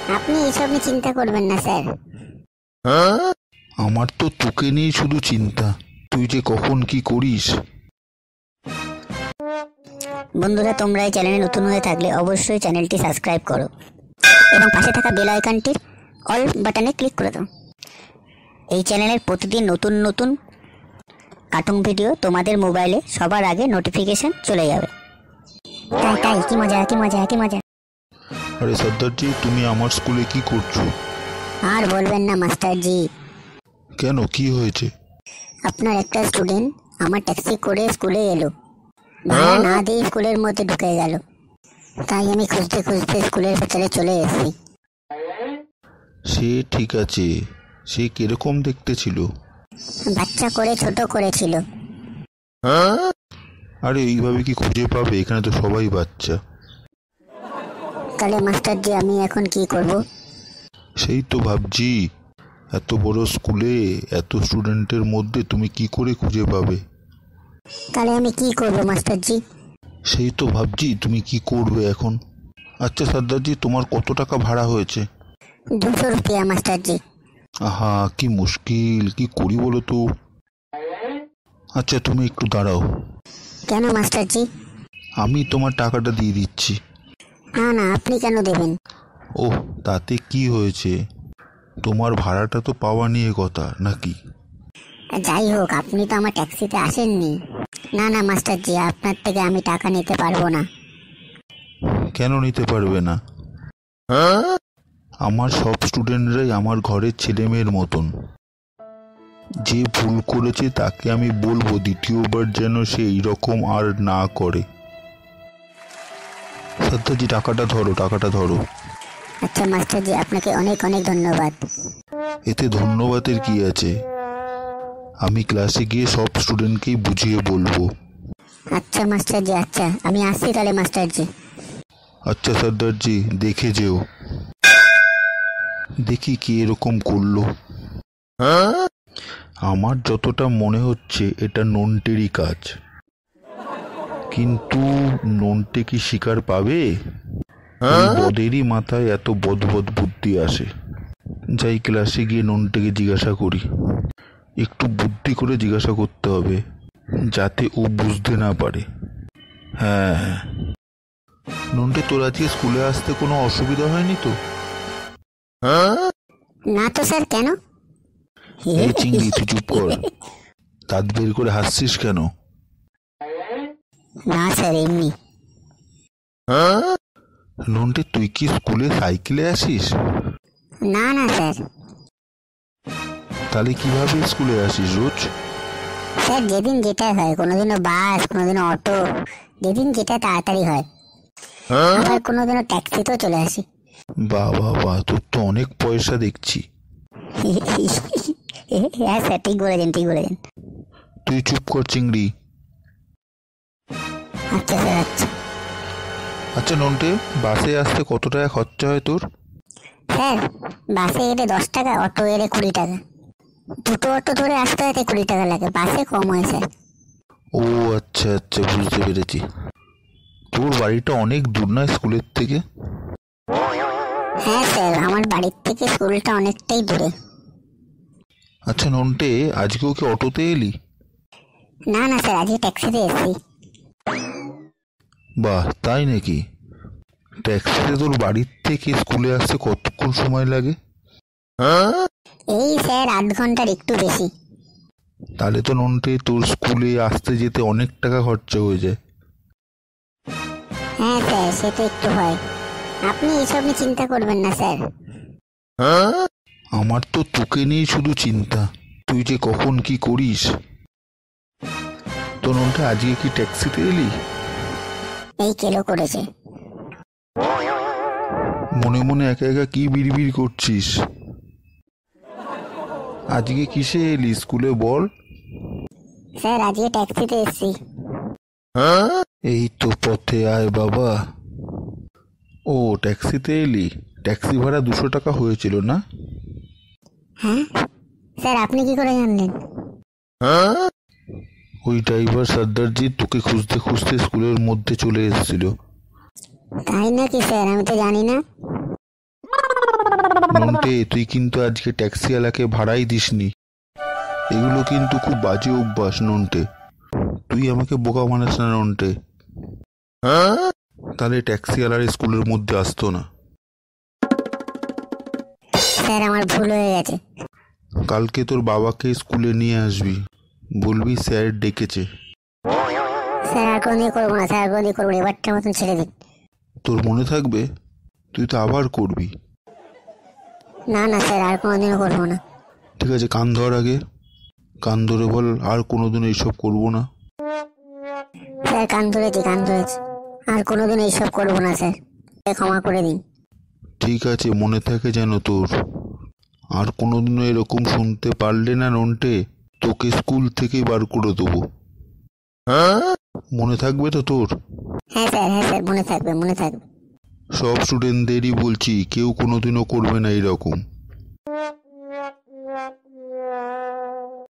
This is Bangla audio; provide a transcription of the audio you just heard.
আপনি এসব নিয়ে চিন্তা করবেন না স্যার। আমার তো তোকে নিয়ে শুধু চিন্তা, তুই যে কখন কি করিস। বন্ধুরা, তোমরা এই চ্যানেলে নতুন হয়ে থাকলে অবশ্যই চ্যানেলটি সাবস্ক্রাইব করো এবং পাশে থাকা বেল আইকনটির অল বাটনে ক্লিক করে দাও। এই চ্যানেলের প্রতিদিন নতুন নতুন কার্টুন ভিডিও তোমাদের মোবাইলে সবার আগে নোটিফিকেশন চলে যাবে। তাই তাই কি মজা কি মজা কি মজা। আরে সর্দারজি, তুমি আমার স্কুলে কি করছো? আর বলবেন না মাস্টারজি। কেন, কি হয়েছে? আপনার একটা স্টুডেন্ট আমার ট্যাক্সি করে স্কুলে এলো, ভাড়া না দিয়ে স্কুলের মধ্যে ঢুকে গেল। তাই আমি খুঁজতে খুঁজতে স্কুলের ভেতরে চলে এসেছি। সে ঠিক আছে, সে কিরকম দেখতে ছিল? বাচ্চা করে ছোট করেছিল। আরে এইভাবে কি খুঁজে পাবে? এখানে তো সবাই বাচ্চা। তাহলে মাস্টারজি আমি এখন কি করব? সেই তো ভাবছি, এত বড় স্কুলে এত স্টুডেন্টের মধ্যে তুমি কি করে খুঁজে পাবে? তাহলে আমি কি করব মাস্টারজি? সেই তো ভাবছি তুমি কি করবে এখন। আচ্ছা সর্দারজি, তোমার কত টাকা ভাড়া হয়েছে? 200 রুপিয়া মাস্টারজি। আহা, কি মুশকিল, কি করি বলো তো। আচ্ছা তুমি একটু দাঁড়াও। কেন মাস্টারজি? আমি তোমার টাকাটা দিয়ে দিচ্ছি। না না, আপনি কেন দেবেন? ওহ, তাতে কি হয়েছে, তোমার ভাড়াটা তো পাওয়া নিয়ে কথা নাকি? যাই হোক, আপনি তো আমার ট্যাক্সিতে আসেননি। না না মাস্টারজি, আপনার থেকে আমি টাকা নিতে পারবো না। কেন নিতে পারবে না? আমার সব স্টুডেন্টরাই আমার ঘরের ছেলে মেয়ের মতন। যে ভুল করেছে তাকে আমি বলবো দ্বিতীয়বার যেন সে এইরকম আর না করে। সর্দারজি, টাকাটা ধরো, টাকাটা ধরো। আচ্ছা মাস্টারজি, আপনাকে অনেক অনেক ধন্যবাদ। এতে ধন্যবাদের কি আছে, আমি ক্লাসে গিয়ে সব স্টুডেন্টকেই বুঝিয়ে বলবো। আচ্ছা মাস্টারজি, আচ্ছা আমি আসছি তাহলে মাস্টারজি। আচ্ছা সর্দারজি, দেখে যেও। দেখি কি এরকম করলো। আমার যতটা মনে হচ্ছে এটা নন্টেরই কাজ, কিন্তু নন্টে কি শিকার পাবে? ওই বদেরই মাথায় এত বদবদ বুদ্ধি আসে। যাই ক্লাসে গিয়ে নন্টেকে জিজ্ঞাসা করি। একটু বুদ্ধি করে জিজ্ঞাসা করতে হবে, যাতে ও বুঝতে না পারে। হ্যাঁ হ্যাঁ, নন্টে, তোর আজকে স্কুলে আসতে কোনো অসুবিধা হয়নি তো? না তো স্যার, কেন? এই চিংড়ি, তুই চুপ কর, দাঁত বের করে হাসছিস কেন? না স্যার, এমনি। নন্টে, তুই কি স্কুলে সাইকেলে আসিস? না না স্যার। তাহলে কিভাবে স্কুলে আসিস রোজ? স্যার যেদিন যেটা হয়, কোনোদিনও বাস, কোনোদিনও অটো, যেদিন যেটা তাড়াতাড়ি হয়। আবার কোনোদিনও ট্যাক্সিতেও চলে আসি। বাহ বাহ বাহ, তোর তো অনেক পয়সা দেখছি। হ্যাঁ স্যার, ঠিক বলেছেন ঠিক বলেছেন। তুই চুপ কর চিংড়ি। আচ্ছা স্যার, আচ্ছা। আচ্ছা নন্টে, বাসে আসতে কত টাকা খরচা হয় তোর? স্যার বাসে এলে 10 টাকা, অটো এলে 20 টাকা। দুটো অটো ধরে আসতে হয়তো 20 টাকা লাগে, বাসে কম হয় স্যার। ও আচ্ছা আচ্ছা, বুঝতে পেরেছি। তোর বাড়িটা অনেক দূর না স্কুলের থেকে? হ্যাঁ স্যার, আমার বাড়ির থেকে স্কুলটা অনেকটাই দূরে। আচ্ছা নন্টে, আজকেও কি অটোতে এলি? না না স্যার, আজকে ট্যাক্সিতে এসেছি। বাহ, তাই নাকি? ট্যাক্সিতে তোর বাড়ির থেকে স্কুলে আসতে কতক্ষণ সময় লাগে? এই স্যার 8 ঘন্টার একটু বেশি। তাহলে তো নন্টে তোর স্কুলে আসতে যেতে অনেক টাকা খরচা হয়ে যায়। হ্যাঁ স্যার, সে তো একটু হয়। আপনি এসব নিয়ে চিন্তা করবেন না স্যার। আমার তো তোকে নিয়ে শুধু চিন্তা, তুই যে কখন কি করিস। তো নন্টে, আজকে কি ট্যাক্সিতে এলি? এই কেলো করেছে। মনে মনে একা একা কি বিড়বিড় করছিস? আজকে কিসে এলি স্কুলে বল? স্যার আজকে ট্যাক্সিতে এসেছি। এই তো পথে আয় বাবা। ও, ট্যাক্সিতে এলি? ট্যাক্সি ভাড়া 200 টাকা হয়েছিল না? হ্যাঁ স্যার, আপনি কি করে জানলেন? ওই ড্রাইভার সর্দারজি তোকে খুঁজতে খুঁজতে স্কুলের মধ্যে চলে এসেছিল। তাই নাকি স্যার? আমি তো জানি না। নন্টে, তুই কিন্তু আজকে ট্যাক্সিওয়ালাকে ভাড়াই দিসনি। এগুলো কিন্তু খুব বাজে অভ্যাস নন্টে। তুই আমাকে বোকা বানাস না নন্টে। তাহলে ট্যাক্সিওয়ালার স্কুলের মধ্যে আসতো না। স্যার আমার ভুল হয়ে গেছে। কালকে তোর বাবাকে স্কুলে নিয়ে আসবি, বলবি স্যার ডেকেছে। স্যার আর কোনোদিন করবো না, স্যার আর কোনোদিন করবো না, এবারটার মতন ছেড়ে দিন। তোর মনে থাকবে? তুই তো আবার করবি। না না স্যার, আর কোনোদিনও করবো না। ঠিক আছে, কান ধর আগে। কান ধরে বল আর কোনোদিন এইসব করবো না। স্যার কান ধরেছি, কান ধরেছি, আর কোনোদিন এইসব করবো না স্যার, ক্ষমা করে দিন। ঠিক আছে, মনে থাকে যেন তোর। আর কোনোদিনও এরকম শুনতে পারলে না নন্টে, তোকে স্কুল থেকেই বার করে দেবো। মনে থাকবে তো তোর? হ্যাঁ স্যার, হ্যাঁ স্যার, মনে থাকবে, মনে থাকবে। সব স্টুডেন্টদেরই বলছি, কেউ কোনোদিনও করবে না এরকম।